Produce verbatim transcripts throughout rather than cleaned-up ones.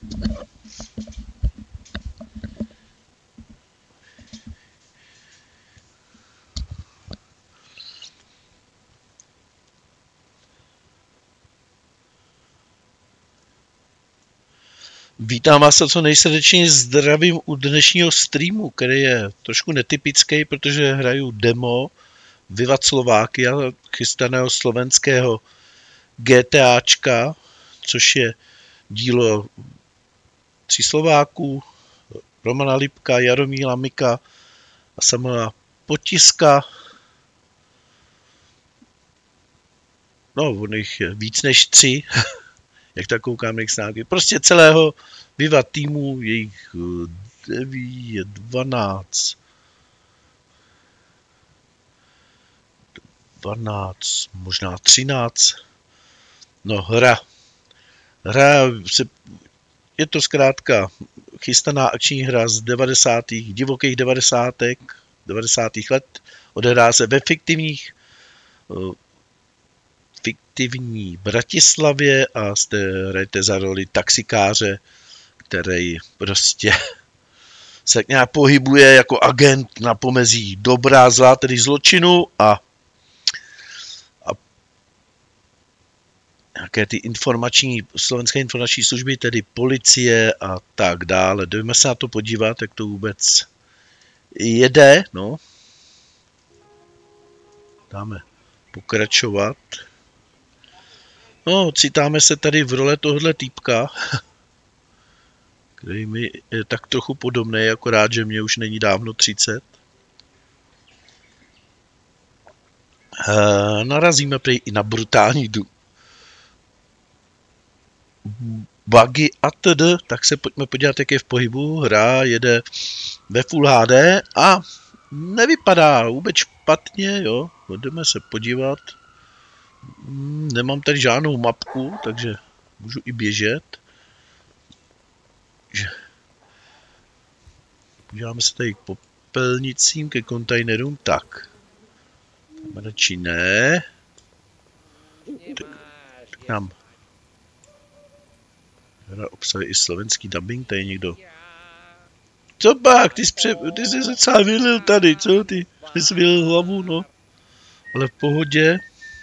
Vítám vás a co nejsrdečněji zdravím u dnešního streamu, který je trošku netypický, protože hraju demo Vivat Slovákia, chystaného slovenského GTAčka, což je dílo tří Slováků, Romana Lipka, Jaromíra Mika a Samuela Potiska. No, on jich je víc než tři, jak tak koukám, jak snáky. Prostě celého Vivat týmu, jejich devět, dvanáct, dvanáct, možná třináct. No, hra. Hra se, je to zkrátka chystaná akční hra z devadesátých divokých devadesátek, devadesátých let. Odehrá se ve fiktivních fiktivní Bratislavě a jste hrajete za roli taxikáře, který prostě se nějak pohybuje jako agent na pomezí dobrá, zlá, tedy zločinu a, a nějaké ty informační, slovenské informační služby, tedy policie a tak dále. Jdeme se na to podívat, jak to vůbec jede, no. Dáme pokračovat. No, citáme se tady v role tohohle týpka, který mi je tak trochu podobný, akorát, že mě už není dávno třicet. E, narazíme prý i na brutální bugy a td. Tak se pojďme podívat, jak je v pohybu. Hra jede ve Full H D a nevypadá vůbec špatně, jo. Jdeme se podívat. Nemám tady žádnou mapku, takže můžu i běžet. Podíváme se tady k popelnicím, ke kontejnerům. Tak. Tam radši ne. Tak, tak nám hra obsahuje i slovenský dubbing, tady někdo. Co pak? Ty jsi, pře... ty jsi se celá vylil tady, co? Ty jsi vylil hlavu, no. Ale v pohodě.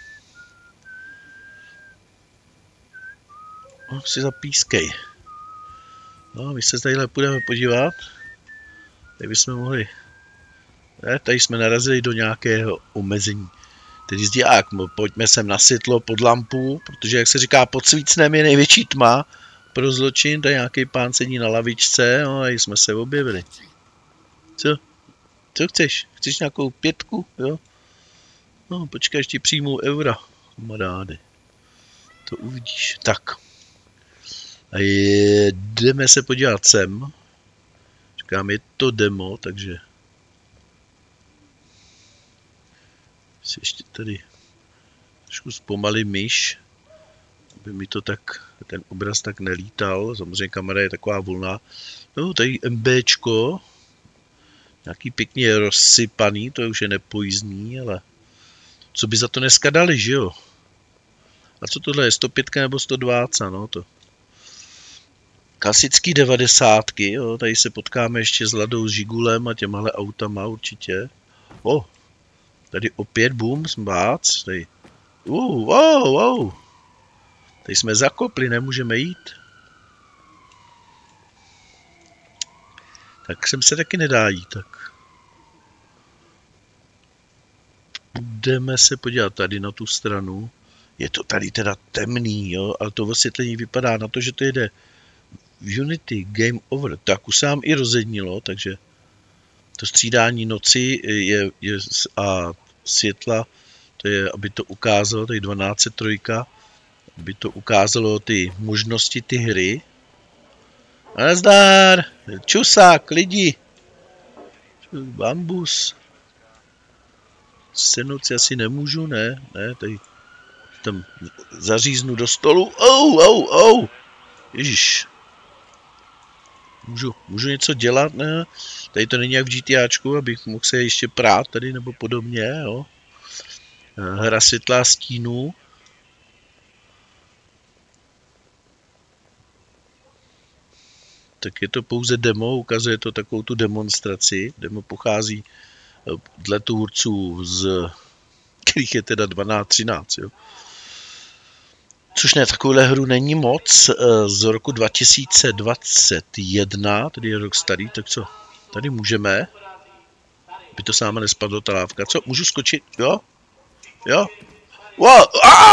No, si zapískej. No, my se tadyhle půjdeme podívat. Tady bychom mohli... Ne, tady jsme narazili do nějakého omezení. Tedy zdiák, pojďme sem na světlo pod lampu, protože jak se říká, pod svícnem je největší tma pro zločin. Tady nějaký pán sedí na lavičce, no a jsme se objevili. Co? Co chceš? Chceš nějakou pětku, jo? No, počkej, ještě přijmou eura, kamarády. To uvidíš. Tak. A jdeme se podívat sem. Říkám, je to demo, takže si ještě tady trošku zpomalím myš, aby mi to tak, ten obraz tak nelítal. Samozřejmě kamera je taková volná. No, tady MBčko, nějaký pěkně rozsypaný, to už je nepojízdný, ale co by za to dneska dali, že jo? A co tohle je, sto pět nebo sto dvacet, no to. Klasický devadesátky, jo, tady se potkáme ještě s Ladou, s Žigulem a těmahle autama určitě. O, oh, tady opět boom, smác, tady. Uh, wow, wow. Tady jsme zakopli, nemůžeme jít. Tak sem se taky nedá jít, tak. Budeme se podívat tady na tu stranu. Je to tady teda temný, jo, ale to osvětlení vypadá na to, že to jede v Unity Game Over. Tak už se nám i rozednilo, takže to střídání noci je, je a světla, to je, aby to ukázalo, tady dvanáct set tři, aby to ukázalo ty možnosti ty hry. A nazdar, čusák, lidi, bambus. Senout si asi nemůžu, ne, ne, tady tam zaříznu do stolu. Ou, ou, ou, ježiš. Můžu, můžu něco dělat, ne? Tady to není jak v GTAčku, abych mohl se ještě prát tady nebo podobně, jo. Hra světla stínů. tak je to pouze demo, ukazuje to takovou tu demonstraci. Demo pochází dle tvůrců z kterých je teda dvanáct třináct, jo. Což ne, takovouhle hru není moc, z roku dva tisíce dvacet jedna, tedy je rok starý, tak co, tady můžeme, by to sáma nespadlo ta lávka, co, můžu skočit, jo, jo, wow.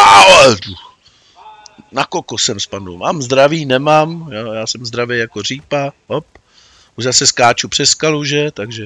Na koko jsem spadnul, mám zdraví, nemám, jo, já jsem zdravý jako řípa, hop, už zase skáču přes skalu, že, takže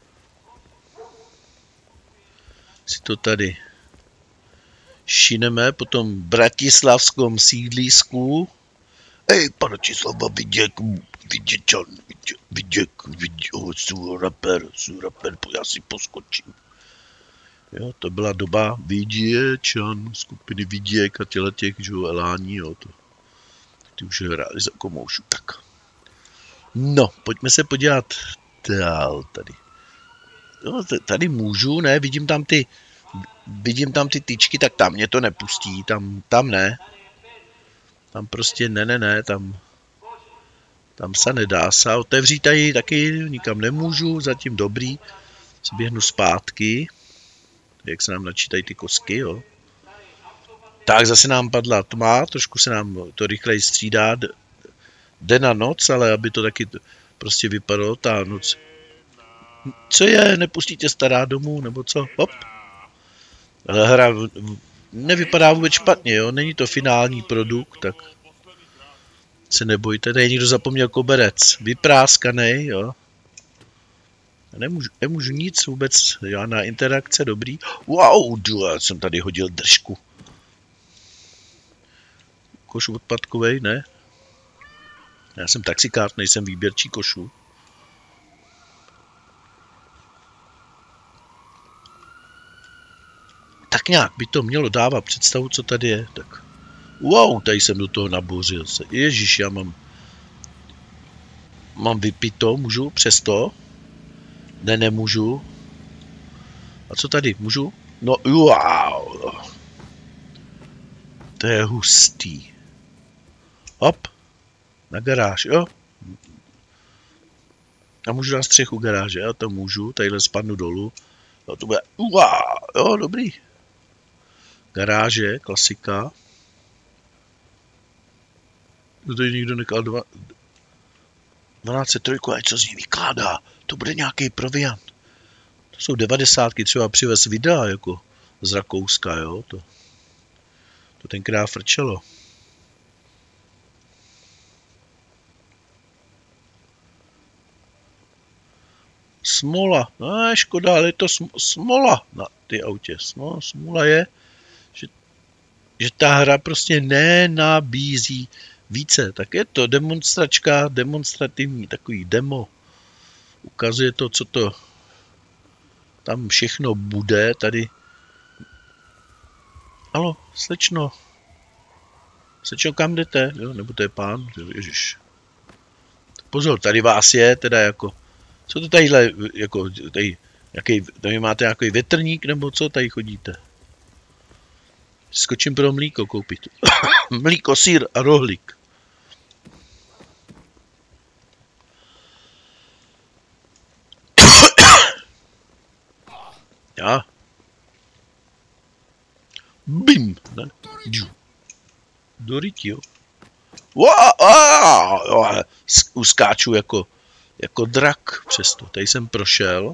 si to tady šineme po tom bratislavskom sídlisku. Hej, Bratislava, viděk, viděčan, viděk, viděk, viděk, oh, jsou rapper, jsou rapper, já si poskočím. Jo, to byla doba Viděčan, skupiny Viděk a těle těch, že jo, Elání, jo, to, ty už hráli za komoušu, tak. No, pojďme se podívat dál tady. No, tady můžu, ne, vidím tam ty, vidím tam ty tyčky, tak tam mě to nepustí, tam, tam ne. Tam prostě ne, ne, ne, tam, tam se nedá se otevřít tady taky, nikam nemůžu, zatím dobrý. Se běhnu zpátky, jak se nám načítají ty kosky, jo. Tak zase nám padla tma, trošku se nám to rychleji střídá, den a noc, ale aby to taky prostě vypadalo, ta noc. Co je, nepustíte stará domů, nebo co? Hop. Ale hra nevypadá vůbec špatně, jo, není to finální produkt, tak se nebojte, tady někdo zapomněl koberec, vypráskanej, jo. Nemůžu, nemůžu nic vůbec, žádná interakce, dobrý. Wow, já jsem tady hodil držku. Koš odpadkovej, ne? Já jsem taxikář, nejsem výběrčí košů. Tak nějak by to mělo dávat představu, co tady je. Tak. Wow, tady jsem do toho nabořil se. Ježíš, já mám... Mám vypito, můžu přesto? Ne, nemůžu. A co tady, můžu? No, wow. To je hustý. Hop. Na garáž, jo? A můžu na střechu garáže, já to můžu. Tadyhle spadnu dolů. No, to bude... Wow, jo, dobrý. Garáže, klasika. To tady někdo nechal dva... dvanáct tři, ať co z ní vykládá. To bude nějaký proviant. To jsou devadesátky, třeba přivez videa, jako z Rakouska, jo. To, to tenkrát frčelo. Smola. No, škoda, ale je to smola na ty autě. No, smola je, že, že ta hra prostě nenabízí více. Tak je to demonstračka, demonstrativní, takový demo. Ukazuje to, co to tam všechno bude. Tady. Alo, slečno. Slečno, kam jdete? Jo, nebo to je pán? Ježiš. Pozor, tady vás je, teda jako... Co to tadyhle, jako, tady, jaký, tady máte nějaký větrník, nebo co tady chodíte? Skočím pro mlíko koupit. Mlíko, sýr a rohlík. Já. Bim. Ne? Do ryti, jo. Uskáču jako, jako drak přesto. Tady jsem prošel.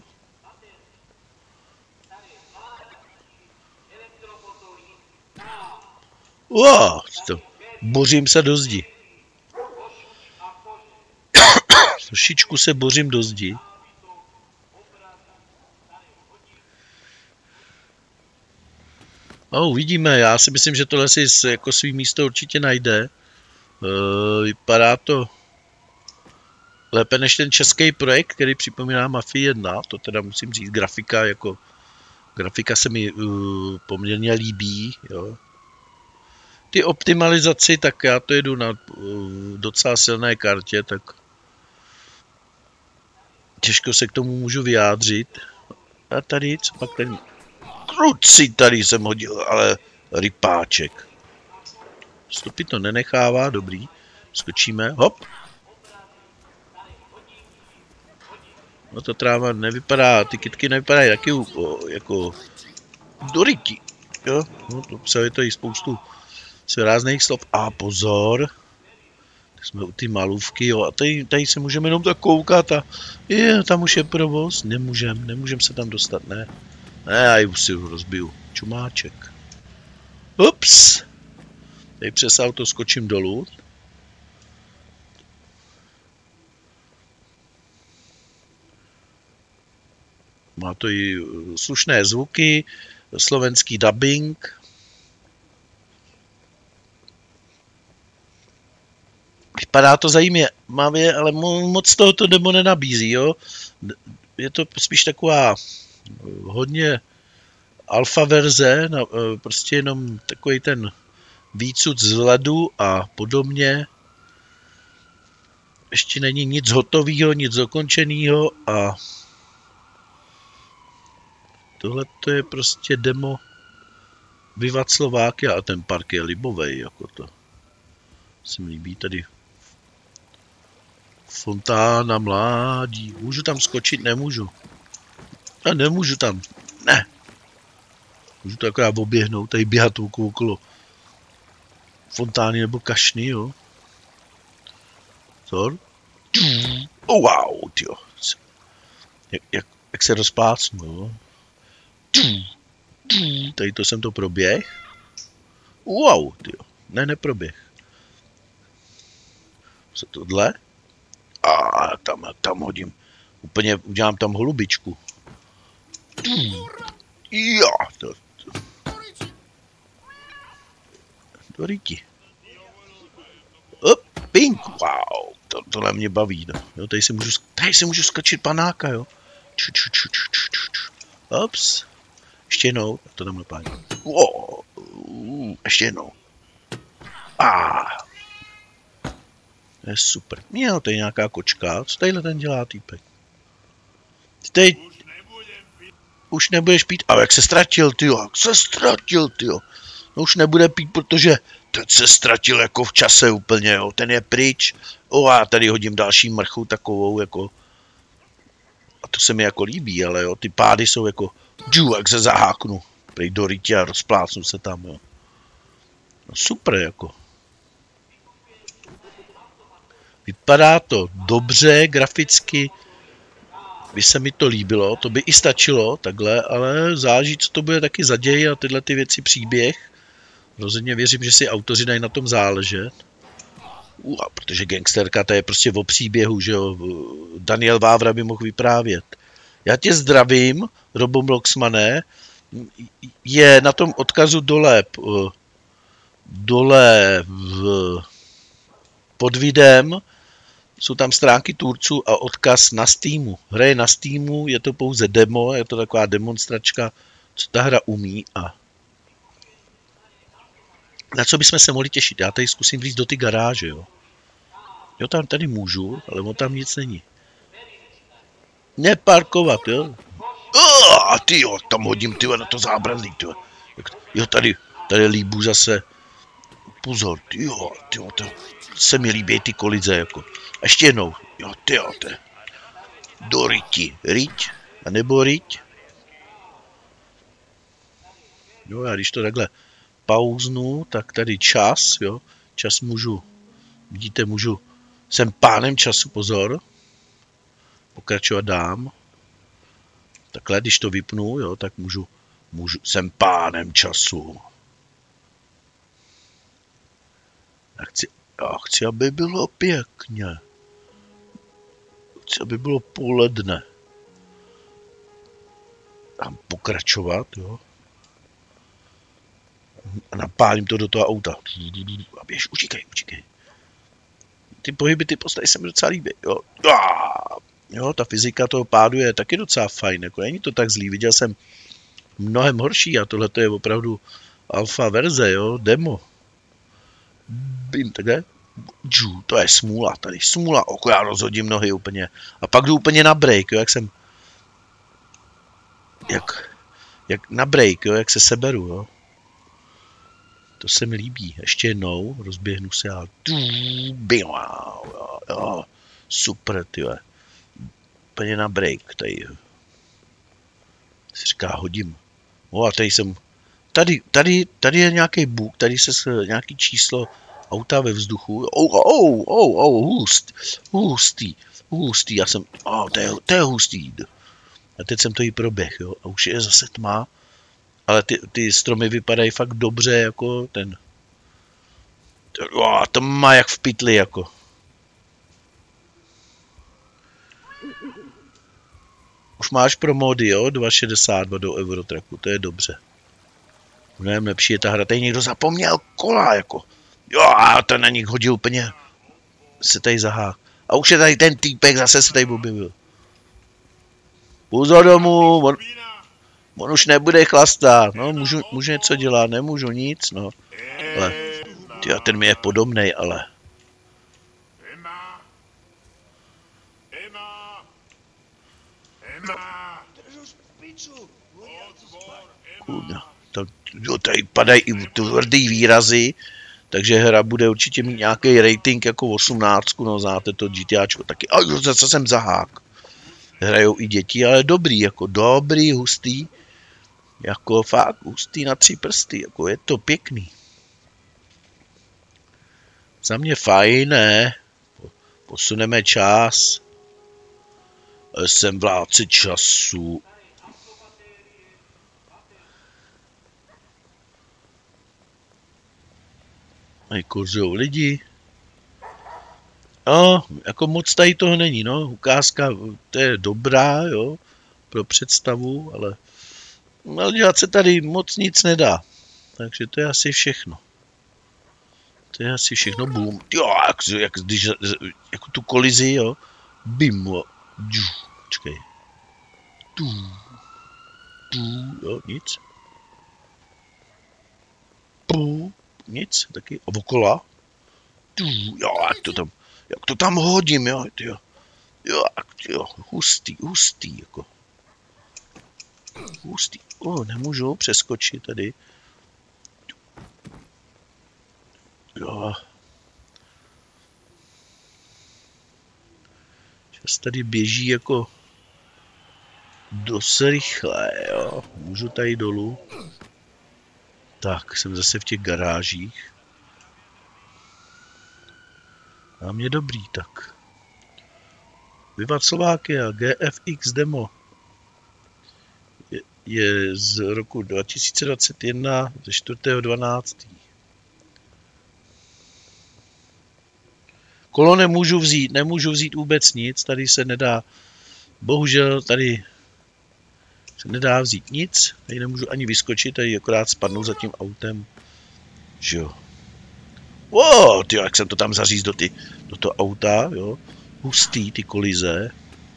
Wow, to, bořím se do zdi. Trošičku se bořím do zdi. No, uvidíme, já si myslím, že tohle si jako svý místo určitě najde. Uh, vypadá to lépe než ten český projekt, který připomíná Mafii jedna, to teda musím říct, grafika jako grafika se mi uh, poměrně líbí, jo. Ty optimalizaci, tak já to jedu na uh, docela silné kartě, tak těžko se k tomu můžu vyjádřit. A tady, co pak ten kruci tady jsem hodil, ale rypáček. Stopy to nenechává, dobrý. Skočíme, hop. No to tráva nevypadá, ty kytky nevypadají taky jako do ryti, jo? No to obsahuje to i spoustu svérázných slov. A pozor, jsme u ty malůvky, jo, a tady, tady se můžeme jenom tak koukat a je, tam už je provoz, nemůžem, nemůžem se tam dostat, ne. Ne, já už si ho rozbiju, čumáček. Ups, tady přes auto skočím dolů. Má to i slušné zvuky, slovenský dubbing. Vypadá to zajímavě, ale moc toho to demo nenabízí, jo. Je to spíš taková hodně alfa verze, prostě jenom takový ten výcud z ledu a podobně. Ještě není nic hotového, nic dokončeného a tohle to je prostě demo Vivat Slovákia a ten park je libovej, jako to se mi líbí tady. Fontána mládí. Můžu tam skočit? Nemůžu. A nemůžu tam. Ne. Můžu to akorát oběhnout, tady běhat okolo fontány nebo kašny, jo. Co? Oh, wow, tyjo. Jak, jak, jak se rozplácnu, jo. Tady to jsem to proběh. Wow, tyjo. Ne, neproběh. Co tohle? A tam, tam hodím. Úplně udělám tam holubičku. Jo, to, to. Do ryti. Op, pink, wow, to, tohle mě baví, no. Jo, tady si můžu, tady si můžu skočit panáka, jo. Ču, ču, ču, ču, ču, ču. Ops. Ještě jednou, to tam napálí. Wow, ještě jednou. A. To je super. Jo, to je nějaká kočka. Co tadyhle ten dělá týpek? Teď už nebudeš pít. A jak se ztratil, tyjo, jak se ztratil, tyjo. No už nebude pít, protože teď se ztratil jako v čase úplně, jo. Ten je pryč. O, a tady hodím další mrchu takovou, jako. A to se mi jako líbí, ale jo, ty pády jsou jako, džu, jak se zaháknu. Prej do ryti a rozplácnu se tam, jo. No super, jako. Vypadá to dobře, graficky. By se mi to líbilo, to by i stačilo takhle, ale záleží, co to bude taky za děj a tyhle ty věci příběh. Rozhodně věřím, že si autoři dají na tom záležet. Uh, protože gangsterka, to je prostě o příběhu, že jo. Daniel Vávra by mohl vyprávět. Já tě zdravím, Robobloxmane. Je na tom odkazu dole, dole v, pod videem. Jsou tam stránky tvůrců a odkaz na Steamu. Hraje na Steamu, je to pouze demo, je to taková demonstračka, co ta hra umí a na co bychom se mohli těšit. Já tady zkusím vlízt do ty garáže, jo. Jo, tam tady můžu, ale on tam nic není. Neparkovat, jo. Oh, ty jo, tam hodím, ty na to zábradlí, ty jo. Jo, tady, tady líbu zase. Pozor, ty jo, ty jo, to se mi líbí ty kolize, jako. A ještě jednou, jo, ty jo, ty. Do ryti, ryť, a nebo ryť. Jo, já když to takhle pauznu, tak tady čas, jo, čas můžu, vidíte, můžu, jsem pánem času, pozor, pokračovat dám. Takhle, když to vypnu, jo, tak můžu, můžu, jsem pánem času. Já chci, já chci, aby bylo pěkně. Chci, aby bylo poledne. Dám pokračovat, jo. A napálím to do toho auta. A běž, utíkej, utíkej. Ty pohyby, ty postavy se mi docela líbí, jo. Jo, ta fyzika toho pádu je taky docela fajn, jako není to tak zlý. Viděl jsem mnohem horší a tohle je opravdu alfa verze, jo, demo. Bim, takhle. Džu, to je smůla tady, smůla, oko, já rozhodím nohy úplně. A pak jdu úplně na break, jo, jak jsem, jak, jak na break, jo, jak se seberu, jo. To se mi líbí. Ještě jednou, rozběhnu se a bim, jo, jo, super, tyhle. úplně na break tady. Se říká, hodím. O, a tady jsem, tady, tady, tady je nějaký bůh, tady se nějaký číslo auta ve vzduchu. Oh, oh, oh, oh, hust, hustý, hustý, já jsem, oh, to je, to je hustý. A teď jsem to jí proběh, jo, a už je zase tma, ale ty, ty stromy vypadají fakt dobře, jako ten, oh, to má jak v pytli, jako. Už máš pro mody, jo, dva šedesát dva do Eurotracku, to je dobře. Mnohem lepší je ta hra, tady někdo zapomněl kola, jako. Jo, a to na nich hodil úplně, se tady zahák. A už je tady ten týpek, zase se tady objevil. Pozor domů, on, on už nebude chlastat, no, můžu, můžu něco dělat, nemůžu nic, no. Ale, tyjo, ten mi je podobnej, ale. Kurňa, tak, jo, tady padají i tvrdý výrazy, takže hra bude určitě mít nějaký rating jako osmnáct, no znáte to GTAčko taky, a jo, zase jsem zahák. Hrajou i děti, ale dobrý, jako dobrý, hustý, jako fakt hustý na tři prsty, jako je to pěkný. Za mě fajn, ne? Posuneme čas. Jsem vládce času. Tady kurzujou lidi. No, jako moc tady toho není, no. Ukázka, to je dobrá, jo, pro představu, ale, ale dělat se tady moc nic nedá. Takže to je asi všechno. To je asi všechno, boom. Jo, jak, jak když, jako tu kolizi, jo, bim, jo, čekej. Tu, tu, jo, nic. Pu, nic, taky, a okola. Tu, jo, jak to tam, jak to tam hodím, jo, jo, jo, jo, hustý, hustý, jako. Hustý, o, nemůžu přeskočit tady. Jo. Čas tady běží jako dost rychle, jo. Můžu tady dolů. Tak, jsem zase v těch garážích. A mě dobrý, tak. Vivat Slovakia, G F X demo. Je, je z roku dva tisíce dvacet jedna, ze čtvrtého dvanáctého Kolo nemůžu vzít, nemůžu vzít vůbec nic, tady se nedá, bohužel tady se nedá vzít nic, tady nemůžu ani vyskočit, tady akorát spadnu za tím autem, že jo. Wow, tyjo, jak jsem to tam zaříz do, ty, do toho auta, jo, hustý ty kolize.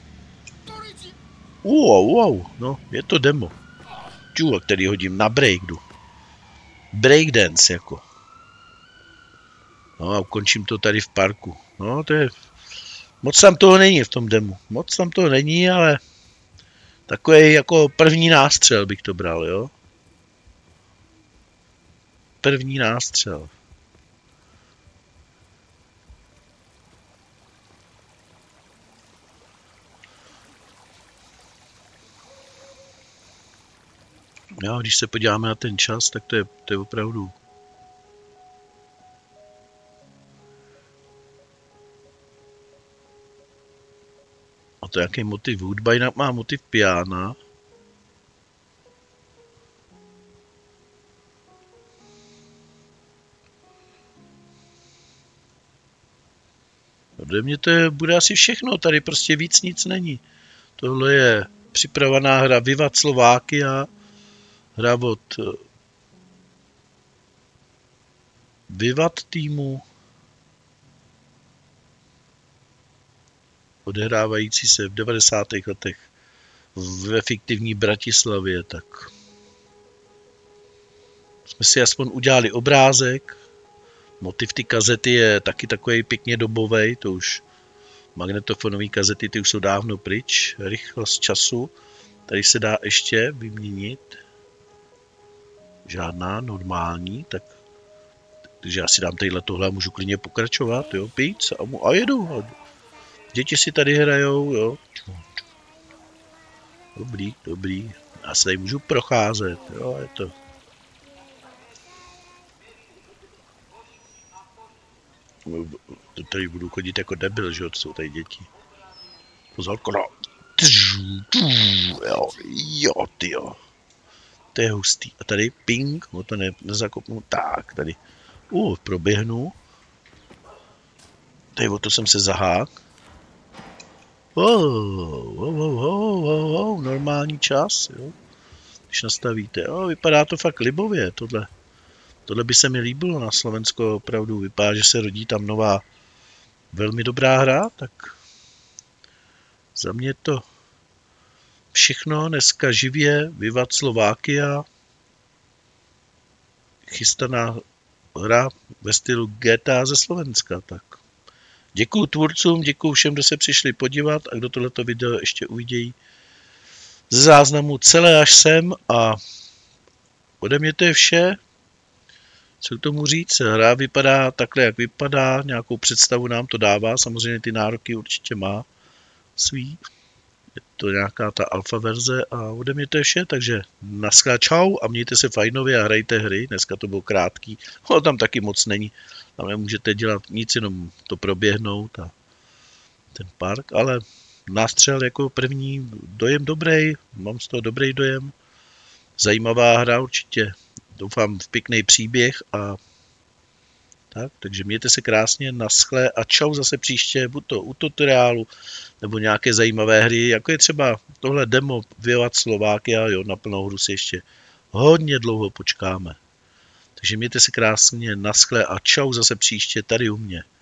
Wow, wow, no, je to demo. Čuho, který hodím na break, jdu. Breakdance, jako. No a ukončím to tady v parku. No, to je... Moc tam toho není v tom demu. Moc tam toho není, ale... Takový jako první nástřel bych to bral, jo? První nástřel. Jo, když se podíváme na ten čas, tak to je, to je opravdu... A to je jaký motiv? Woodbine má motiv piana. Ode mě to je, bude asi všechno, tady prostě víc nic není. Tohle je připravená hra Vivat Slovakia, hra od Vivat týmu, odehrávající se v devadesátých letech ve fiktivní Bratislavě, tak jsme si aspoň udělali obrázek. Motiv ty kazety je taky takový pěkně dobovej, to už magnetofonové kazety, ty už jsou dávno pryč, rychlost času, tady se dá ještě vyměnit, žádná normální, tak takže já si dám tadyhle tohle a můžu klidně pokračovat, jo, pít a, a jedu. Děti si tady hrajou, jo. Dobrý, dobrý. Já se tady můžu procházet, jo, je to. Tady budu chodit jako debil, že jo, to jsou tady děti. Pozor, kono. Jo, jo, tyjo. To je hustý. A tady ping, no to ne, nezakopnu. Tak, tady. Uh, proběhnu. Tady o to jsem se zahák. Wow, wow, wow, wow, wow, wow, normální čas, jo. Když nastavíte, jo, vypadá to fakt libově, tohle. Tohle by se mi líbilo na Slovensko, opravdu vypadá, že se rodí tam nová velmi dobrá hra, tak za mě to všechno, dneska živě, Vivat Slovakia, chystaná hra ve stylu G T A ze Slovenska, tak děkuju tvůrcům, děkuju všem, kdo se přišli podívat a kdo tohleto video ještě uvidějí ze záznamu celé až sem a ode mě to je vše. Co k tomu říct? Hra vypadá takhle, jak vypadá, nějakou představu nám to dává, samozřejmě ty nároky určitě má svý. Je to nějaká ta alfa verze a ode mě to je vše, takže naschle, čau a mějte se fajnově a hrajte hry. Dneska to bylo krátký, ale tam taky moc není. Tam nemůžete dělat nic, jenom to proběhnout a ten park, ale nástřel jako první, dojem dobrý, mám z toho dobrý dojem. Zajímavá hra určitě, doufám v pěkný příběh a tak, takže mějte se krásně, naschle a čau zase příště, buď to u tutoriálu, nebo nějaké zajímavé hry, jako je třeba tohle demo Vivat Slovakia, jo, na plnou hru si ještě hodně dlouho počkáme. Takže mějte se krásně, naschle a čau zase příště tady u mě.